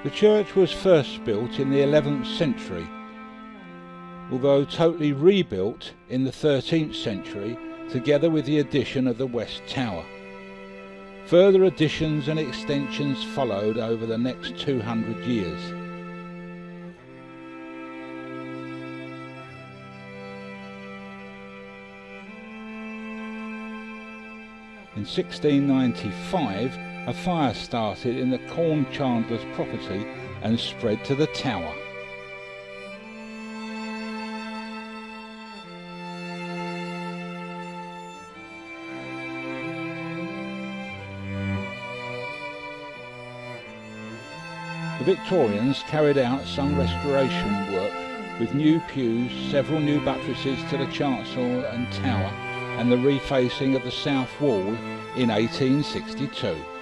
The church was first built in the 11th century, although totally rebuilt in the 13th century, together with the addition of the West Tower. Further additions and extensions followed over the next 200 years. In 1695, a fire started in the corn chandler's property and spread to the tower. The Victorians carried out some restoration work with new pews, several new buttresses to the chancel and tower, and the refacing of the south wall in 1862.